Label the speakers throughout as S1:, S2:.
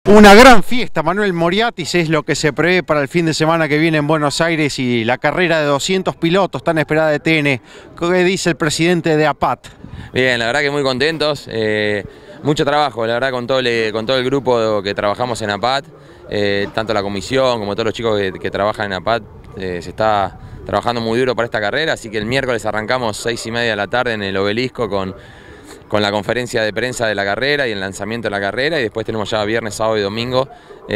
S1: Una gran fiesta, Manuel Moriatis, es lo que se prevé para el fin de semana que viene en Buenos Aires y la carrera de 200 pilotos tan esperada de TN. ¿Qué dice el presidente de APAT?
S2: Bien, la verdad que muy contentos, mucho trabajo, la verdad con todo el grupo que trabajamos en APAT, tanto la comisión como todos los chicos que trabajan en APAT, se está trabajando muy duro para esta carrera, así que el miércoles arrancamos 6:30 de la tarde en el Obelisco con la conferencia de prensa de la carrera y el lanzamiento de la carrera, y después tenemos ya viernes, sábado y domingo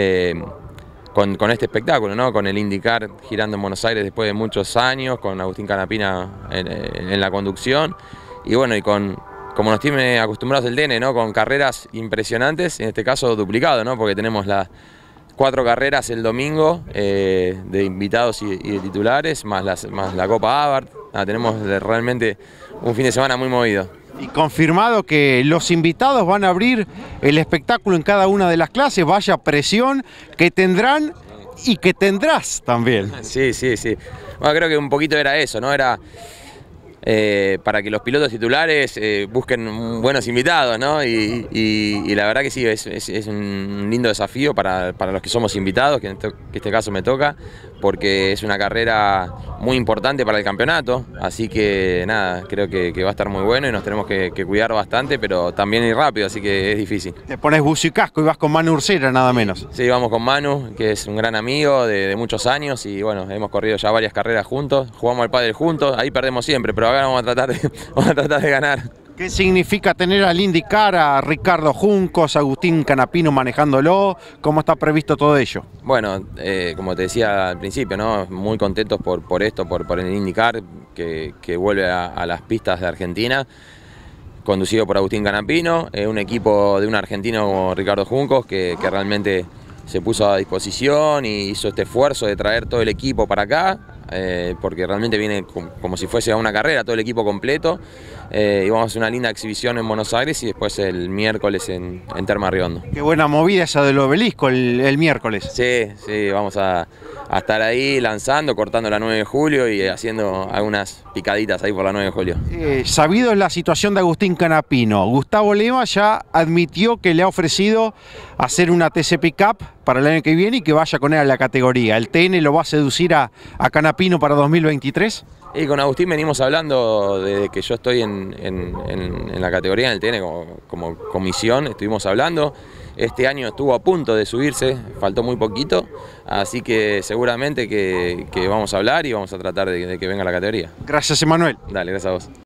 S2: con este espectáculo, ¿no? Con el IndyCar girando en Buenos Aires después de muchos años, con Agustín Canapino en la conducción, y bueno, y como nos tiene acostumbrados el TN, ¿no? Con carreras impresionantes, en este caso duplicado, ¿no? Porque tenemos las 4 carreras el domingo de invitados y de titulares, más la Copa Abarth. Tenemos realmente un fin de semana muy movido.
S1: Y confirmado que los invitados van a abrir el espectáculo en cada una de las clases, vaya presión que tendrán y que tendrás también.
S2: Sí. Bueno, creo que un poquito era eso, ¿no? Era para que los pilotos titulares busquen buenos invitados, ¿no? Y la verdad que sí, es un lindo desafío para los que somos invitados, que en este caso me toca, porque es una carrera muy importante para el campeonato, así que nada, creo que va a estar muy bueno y nos tenemos que cuidar bastante, pero también ir rápido, así que es difícil.
S1: Te pones buzo y casco y vas con Manu Ursera, nada menos.
S2: Sí, vamos con Manu, que es un gran amigo de muchos años, y bueno, hemos corrido ya varias carreras juntos, jugamos al pádel juntos, ahí perdemos siempre, pero ahora vamos a tratar de ganar.
S1: ¿Qué significa tener al IndyCar a Ricardo Juncos, Agustín Canapino manejándolo? ¿Cómo está previsto todo ello?
S2: Bueno, como te decía al principio, ¿no? Muy contentos por esto, por el IndyCar que vuelve a las pistas de Argentina, conducido por Agustín Canapino, un equipo de un argentino como Ricardo Juncos que realmente se puso a disposición y hizo este esfuerzo de traer todo el equipo para acá, porque realmente viene como si fuese a una carrera, todo el equipo completo, y vamos a hacer una linda exhibición en Buenos Aires y después el miércoles en Termas Riondo.
S1: Qué buena movida esa del Obelisco el miércoles.
S2: Sí, vamos a estar ahí lanzando, cortando la 9 de julio y haciendo algunas picaditas ahí por la 9 de julio.
S1: Sabido es la situación de Agustín Canapino, Gustavo Lema ya admitió que le ha ofrecido hacer una TC Pickup para el año que viene y que vaya con él a la categoría. ¿El TN lo va a seducir a Canapino para 2023?
S2: Y con Agustín venimos hablando desde que yo estoy en la categoría, en el TN como comisión, estuvimos hablando. Este año estuvo a punto de subirse, faltó muy poquito, así que seguramente que vamos a hablar y vamos a tratar de que venga a la categoría.
S1: Gracias, Emanuel.
S2: Dale, gracias a vos.